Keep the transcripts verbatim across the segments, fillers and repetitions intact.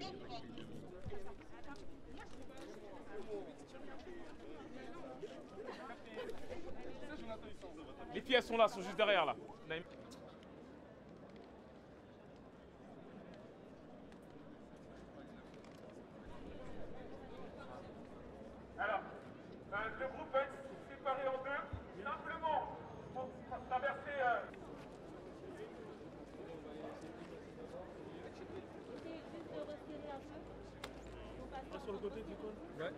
Les filles, elles sont là, elles sont juste derrière là. Alors, euh, le groupe va être séparé en deux, simplement pour traverser. Euh... Sur le côté du cône. Ouais.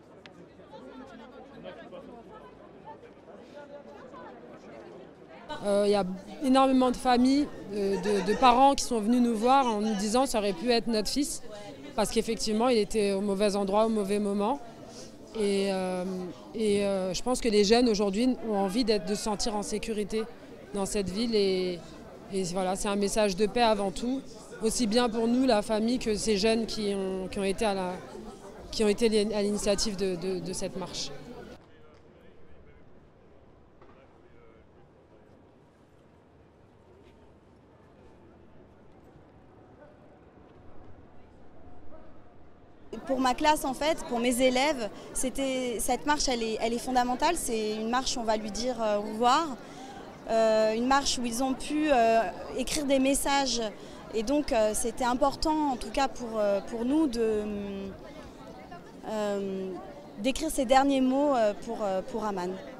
Il euh, y a énormément de familles, de, de, de parents qui sont venus nous voir en nous disant que ça aurait pu être notre fils parce qu'effectivement il était au mauvais endroit, au mauvais moment. Et, euh, et euh, je pense que les jeunes aujourd'hui ont envie d'être, de se sentir en sécurité dans cette ville et, et voilà, c'est un message de paix avant tout, aussi bien pour nous, la famille, que ces jeunes qui ont, qui ont été à la, qui ont été à l'initiative de, de, de cette marche. Pour ma classe, en fait, pour mes élèves, c'était, cette marche, elle est, elle est fondamentale. C'est une marche où on va lui dire euh, au revoir, euh, une marche où ils ont pu euh, écrire des messages. Et donc, euh, c'était important, en tout cas pour, euh, pour nous, de, euh, d'écrire ces derniers mots euh, pour, euh, pour Aman.